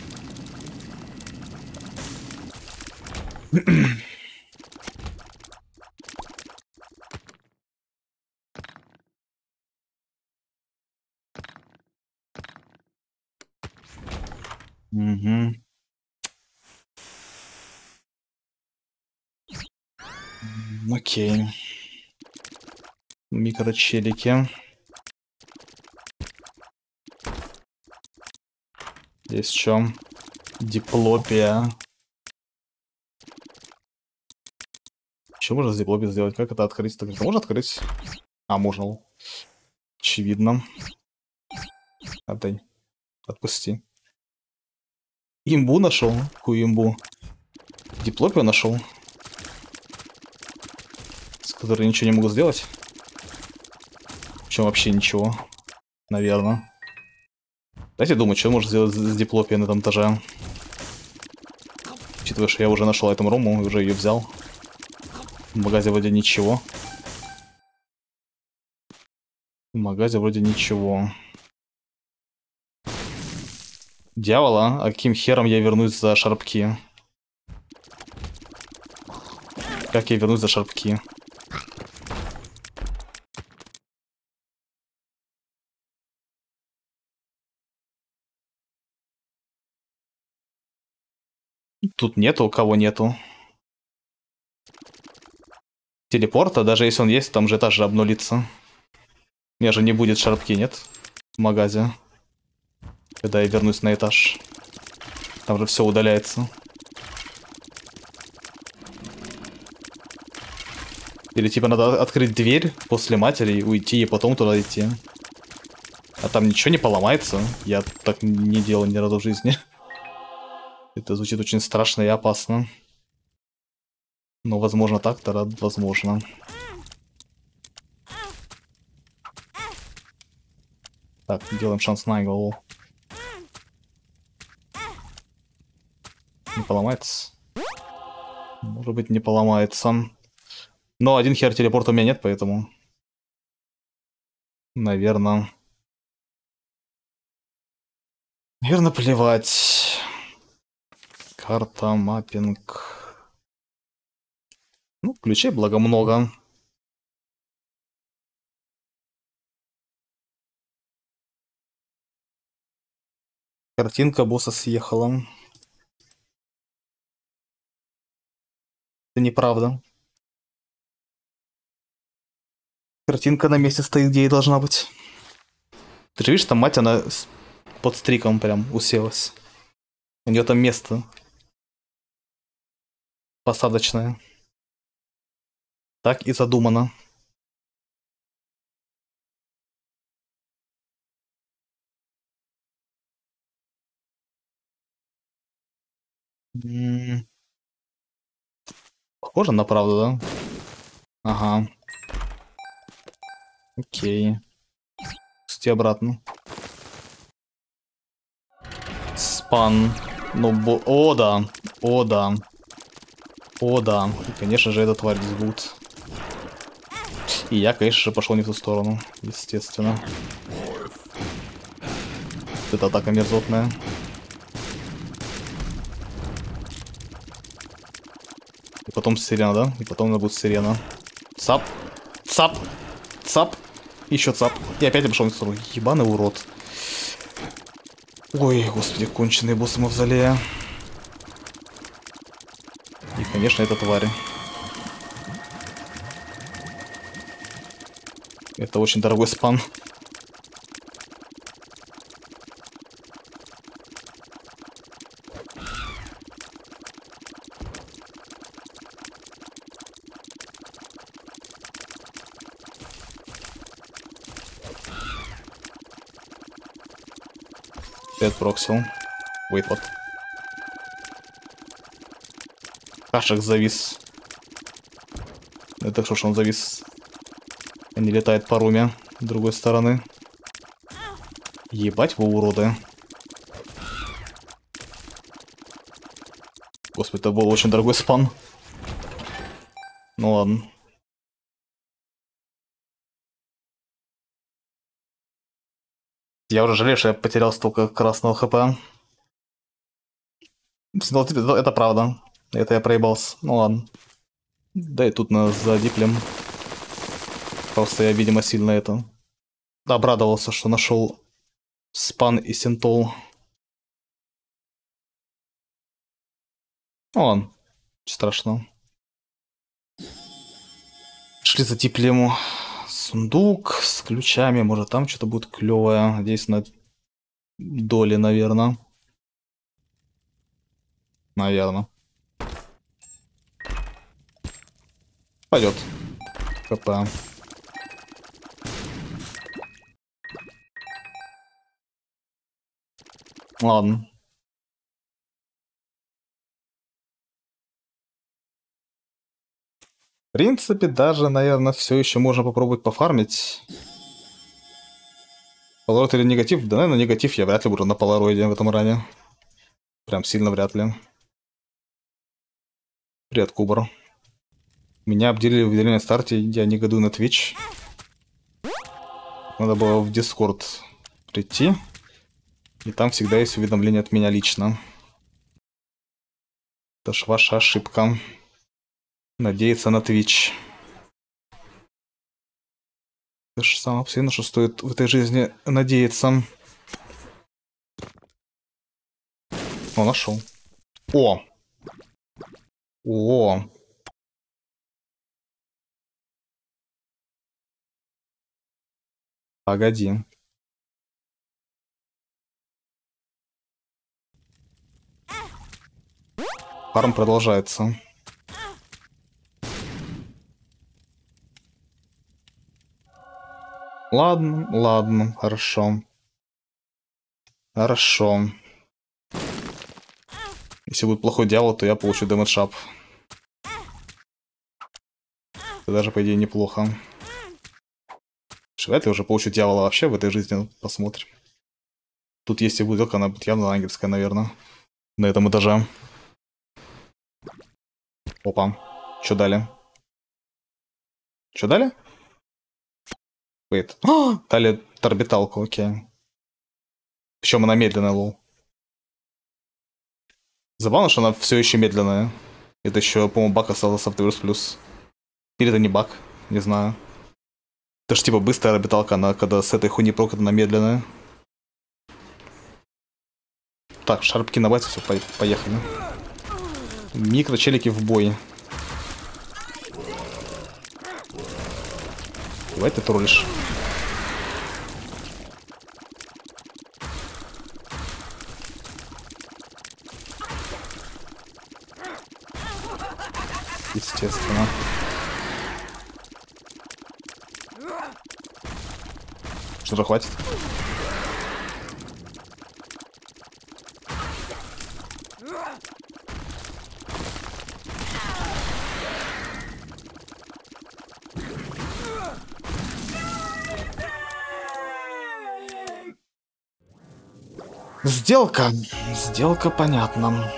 Speaker 1: Угу. Окей. Микрочелики. Здесь что? Диплопия. Что можно с диплопией сделать? Как это открыть? Так, это можно открыть? А, можно. Очевидно. Отдай. Отпусти. Имбу нашел? Какую имбу? Диплопию нашел? С которой ничего не могу сделать? Причем вообще ничего. Наверное. Дайте думать, что можно сделать с диплопией на этом этаже. Учитывая, что я уже нашел эту рому и уже ее взял. В магазе вроде ничего. В магазе вроде ничего. Дьявола? А каким хером я вернусь за шарпки? Как я вернусь за шарпки? Тут нету, кого нету. Телепорта, даже если он есть, там же этаж же обнулится. У меня же не будет шарпки, нет? В магазе. Когда я вернусь на этаж. Там же все удаляется. Или типа надо открыть дверь после матери, уйти и потом туда идти. А там ничего не поломается. Я так не делал ни разу в жизни. Это звучит очень страшно и опасно. Но возможно так-то, возможно. Так, делаем шанс на голову. Не поломается? Может быть, не поломается. Но один хер телепорта у меня нет, поэтому... Наверное, плевать. Карта, маппинг. Ну, ключей, благо, много. Картинка босса съехала. Это неправда. Картинка на месте стоит, где и должна быть. Ты же видишь, там мать, она под стриком прям уселась. У нее там место посадочное. Так и задумано. Похоже на правду, да? Ага. Окей. Пусти обратно. Спан. Ну, о, да. О, да. О, да. И, конечно же, эта тварь здесь будет. И я, конечно же, пошел не в ту сторону. Естественно. Это атака мерзотная. И потом сирена, да? И потом она будет сирена. Цап. Цап. Цап. Еще цап. И опять я пошел не в сторону. Ебаный урод. Ой, господи, конченые боссы мавзолея. И, конечно, это твари. Это очень дорогой спан. Привет, Проксил. Wait, what? Кашек завис. Это что ж он завис? Не летает по руме с другой стороны. Ебать вы уроды. Господи, это был очень дорогой спан. Ну ладно. Я уже жалею, что я потерял столько красного хп. Это правда. Это я проебался. Ну ладно. Да и тут нас задиплем. Просто я, видимо, сильно это... Обрадовался, что нашел спан и синтол. Ну ладно. Ничего страшного. Шли задиплем ему. Сундук с ключами. Может, там что-то будет клевое. Надеюсь, на доли, наверное. Наверное. Пойдет. КП. Ладно. В принципе, даже, наверное, все еще можно попробовать пофармить. Полароид или негатив? Да, наверное, негатив я вряд ли буду на полароиде в этом ране. Прям сильно вряд ли. Привет, Кубар. Меня обделили в выделение старте, я негодую на Twitch. Надо было в Discord прийти. И там всегда есть уведомление от меня лично. Это ж ваша ошибка. Надеяться на Twitch. Это же самое все, на что стоит в этой жизни надеяться. О, нашел. О! О! Погоди. Фарм продолжается. Ладно, ладно, хорошо. Хорошо. Если будет плохой дьявол, то я получу дэмэдж-ап. Это даже, по идее, неплохо. Вряд ли уже получу дьявола вообще в этой жизни. Посмотрим. Тут есть и бутылка, она будет явно ангельская, наверное. На этом этаже. Опа. Что дали? Что дали? Wait. Дали торбиталку, окей. Причем она медленная, лол. Забавно, что она все еще медленная. Это еще, по-моему, баг остался в Softwares Plus. Или это не баг, не знаю. Это же типа быстрая орбиталка, она когда с этой хуйни прокат, она медленная. Так, шарпки на базе, все, поехали. Микрочелики в бой. Давай ты троллишь. Естественно. Что-то хватит. Сделка. Сделка, понятно.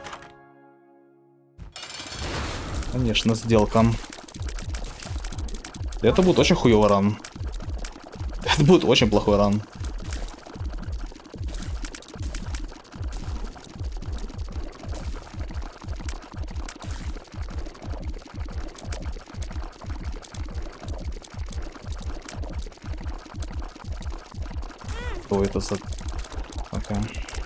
Speaker 1: Конечно, сделка. Это будет очень хуёвый ран. Это будет очень плохой ран. Что это за... Окей.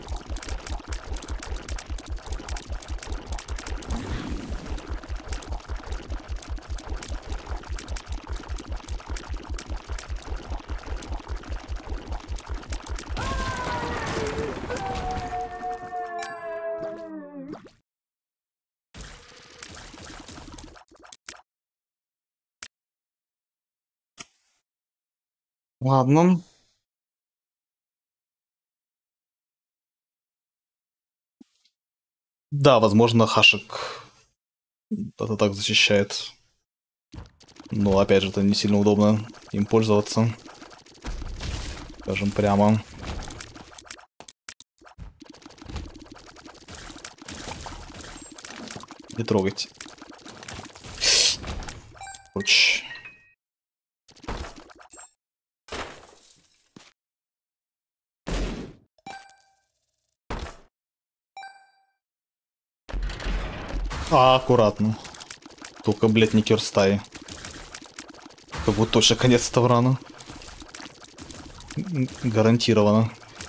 Speaker 1: Ладно. Да, возможно, хашек это так защищает. Но опять же, это не сильно удобно им пользоваться. Скажем прямо. Не трогайте. Короче. Аккуратно. Только, блядь, не кирстай. Как будто точно конец Таврана. Гарантированно.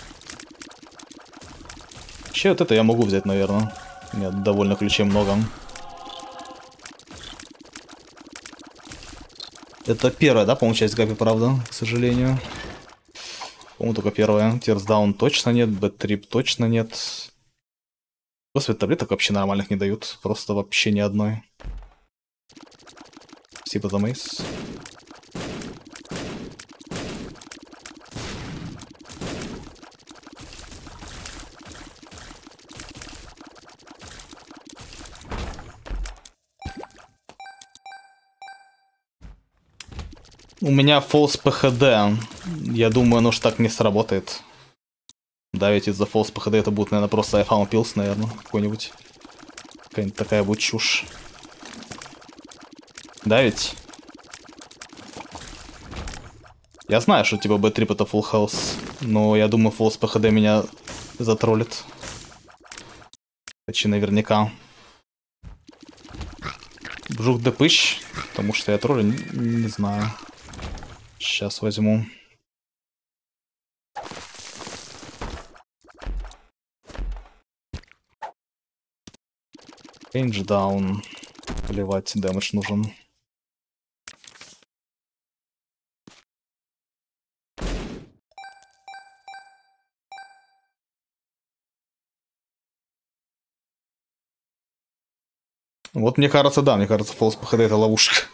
Speaker 1: Вообще, вот это я могу взять, наверное. У меня довольно ключей много. Это первая, да, по-моему, часть Гапи, правда, к сожалению. По-моему, только первая. Tears Down точно нет, Bad Trip точно нет. Господи, таблеток вообще нормальных не дают. Просто вообще ни одной. Спасибо за мейс. У меня false PHD. Я думаю, оно ж так не сработает. Да, ведь из-за false PHD это будет, наверное, просто I found pills, наверное, какой-нибудь. Какая-нибудь такая будет чушь. Да, ведь? Я знаю, что типа Bad Trip это full health, но я думаю, false PHD меня затроллит. Почти наверняка. Бжух депыщ, потому что я троллю, не знаю. Сейчас возьму. Range down. Плевать, дэмэдж нужен. Вот мне кажется, да, мне кажется, False PHD это ловушка.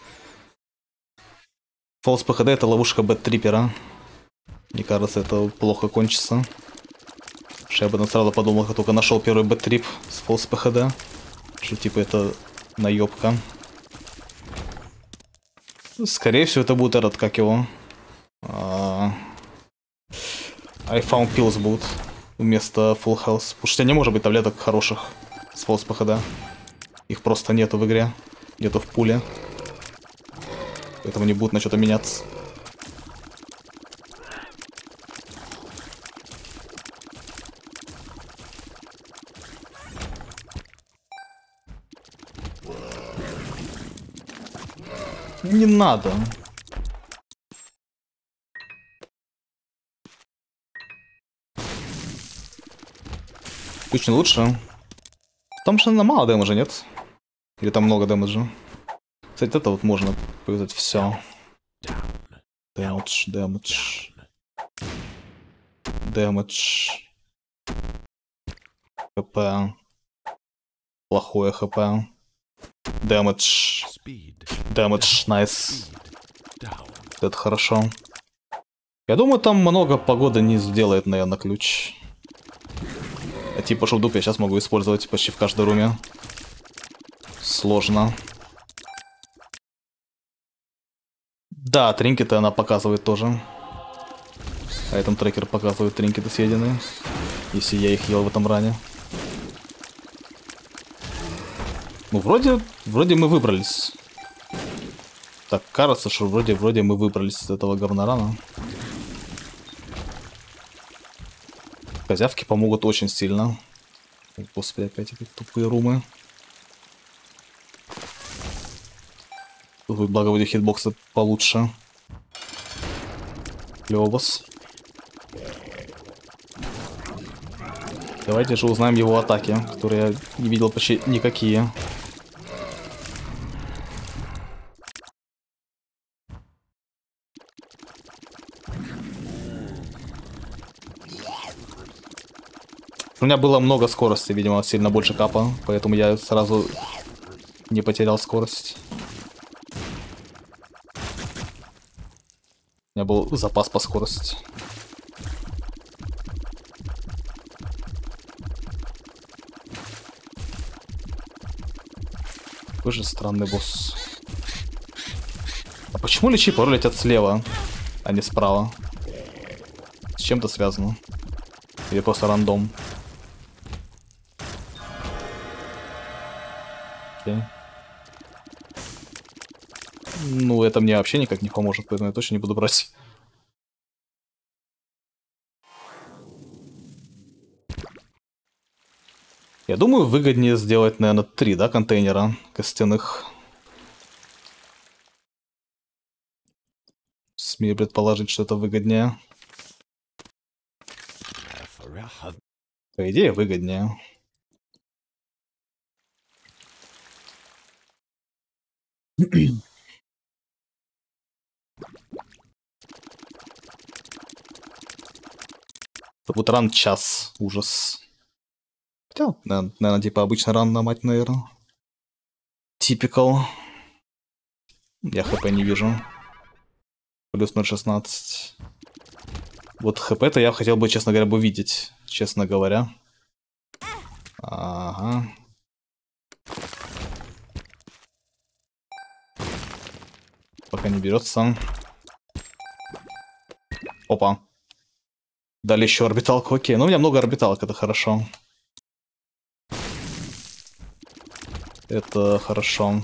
Speaker 1: False PHD это ловушка бэт-трипера. Мне кажется, это плохо кончится. Я об этом сразу подумал, как только нашел первый бэт-трип с False PHD. Что типа это наебка. Скорее всего, это будет этот, как его. I found pills будут вместо full health. Потому что не может быть таблеток хороших с False PHD. Их просто нету в игре. Нету в пуле. Поэтому не будут на что-то меняться. Не надо. Очень лучше. Там же на мало дэмэджа, нет? Или там много дэмэджа? Кстати, это вот можно повязать все. Дэмэдж, дэмэдж. Дэмэдж. ХП. Плохое ХП. Дэмэдж. Дэмэдж, найс. Это хорошо. Я думаю, там много погоды не сделает, наверное, ключ. А типа шелдуп я сейчас могу использовать почти в каждой руме. Сложно. Да, тринкеты она показывает тоже. А этом трекер показывает тринкеты съеденные. Если я их ел в этом ране. Ну, вроде мы выбрались. Так, кажется, что вроде мы выбрались из этого говнорана. Козявки помогут очень сильно. Господи, опять эти тупые румы. Тут, благо, вроде хитбоксы получше. Клёвос. Давайте же узнаем его атаки, которые я не видел почти никакие. У меня было много скорости, видимо, сильно больше капа, поэтому я сразу не потерял скорость. У меня был запас по скорости. Какой же странный босс. А почему личи порой летят слева, а не справа? С чем-то связано? Или просто рандом? Окей. Ну, это мне вообще никак не поможет, поэтому я точно не буду брать. Я думаю, выгоднее сделать, наверное, 3, да, контейнера костяных. Смею предположить, что это выгоднее. По идее, выгоднее. Это будет ран час. Ужас. Хотя, наверное, типа обычно ран на мать, наверное. Типикал. Я хп не вижу. Плюс 0,16. Вот хп-то я хотел бы, честно говоря, бы видеть. Честно говоря. Ага. Пока не берется. Опа. Дали еще орбиталку. Окей. Ну, у меня много орбиталок, это хорошо. Это хорошо.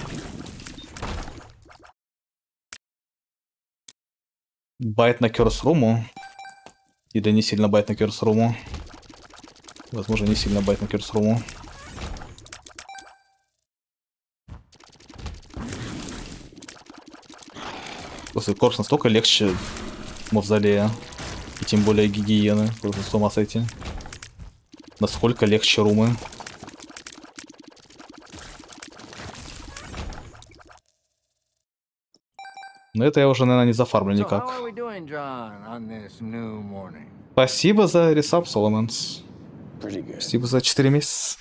Speaker 1: Байт на Curse-руму. Или не сильно байт на Curse-руму. Возможно, не сильно байт на Curse-руму. После Корс настолько легче Мавзолея. И тем более гигиены. Просто с ума сойти. Насколько легче румы. Но это я уже, наверное, не зафармлю никак. Спасибо за ресап, Соломенс. Спасибо за 4 месяца.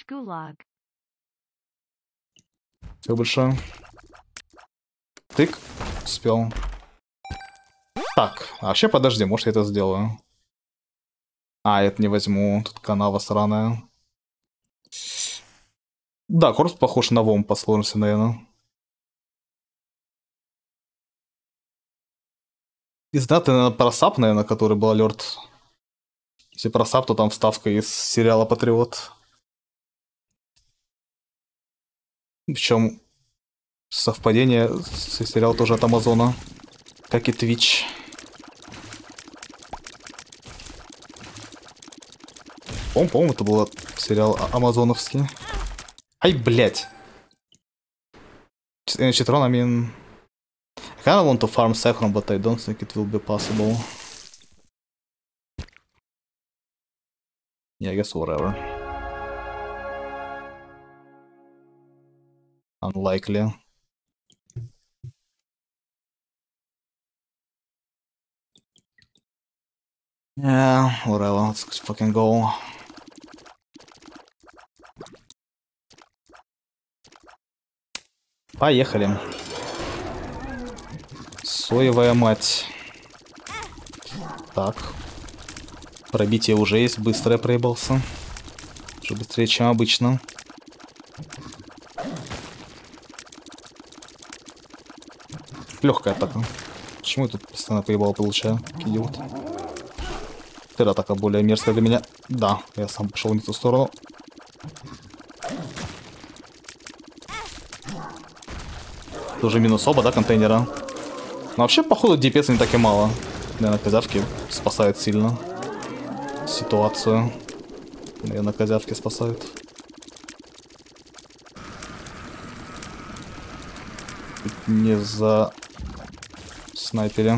Speaker 1: Все большое. Тык. Успел. Так, а вообще подожди, может я это сделаю. А, это не возьму. Тут канава сраная. Да, корпус похож на Вом по сложности, наверное. Из даты, наверное, просап, наверное, который был алерт. Если просап, то там вставка из сериала Патриот. Причем совпадение с сериалом тоже от Амазона. Как и Twitch. По-моему, это был сериал амазоновский. Ай, блядь. Chitron, I mean... I kinda want to farm Saffron, but I don't think it will be possible. Yeah, I guess whatever. Unlikely. Yeah, whatever, let's fucking go. Поехали. Соевая мать. Так. Пробитие уже есть, быстро я проебался. Уже быстрее, чем обычно. Легкая атака. Почему я тут постоянно поебал получаю? Идиот. Теперь атака более мерзкая для меня. Да, я сам пошел не в ту сторону. Тоже минус оба, да, контейнера? Но вообще, походу, DPS не так и мало. Наверное, козявки спасают сильно ситуацию. Наверное, козявки спасают. Не за снайпере.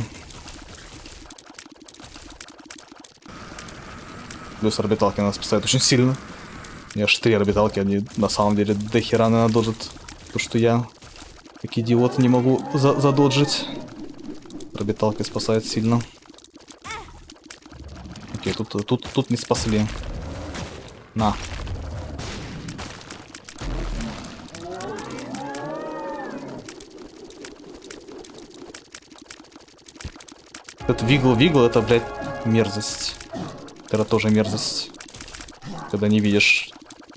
Speaker 1: Плюс орбиталки нас спасают очень сильно. У меня аж 3 орбиталки, они на самом деле до хера, наверное, доджат. То, что я, как идиот, не могу задоджить. Орбиталки спасают сильно. Окей, тут не спасли. На. Этот вигл, это, блядь, мерзость. Это тоже мерзость. Когда не видишь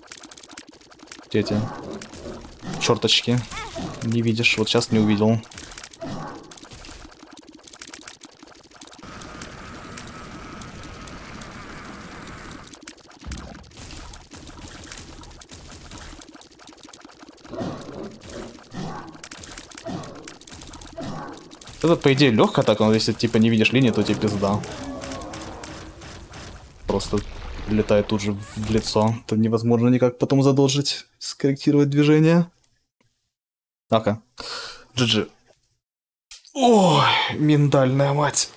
Speaker 1: эти черточки. Не видишь, вот сейчас не увидел. Это, по идее, легкая атака, но если типа не видишь линии, то тебе пизда. Просто летает тут же в лицо. Это невозможно никак потом задолжить, скорректировать движение. Ака. GG. Ой, миндальная мать.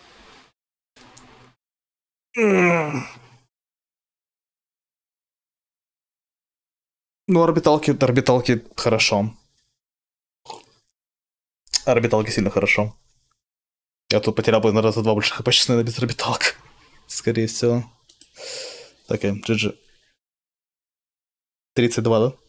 Speaker 1: Ну, орбиталки хорошо. Орбиталки сильно хорошо. Я тут потерял бы на раза два больше хп, наверное, без орбиталок. Скорее всего. Так, GG. 32, да?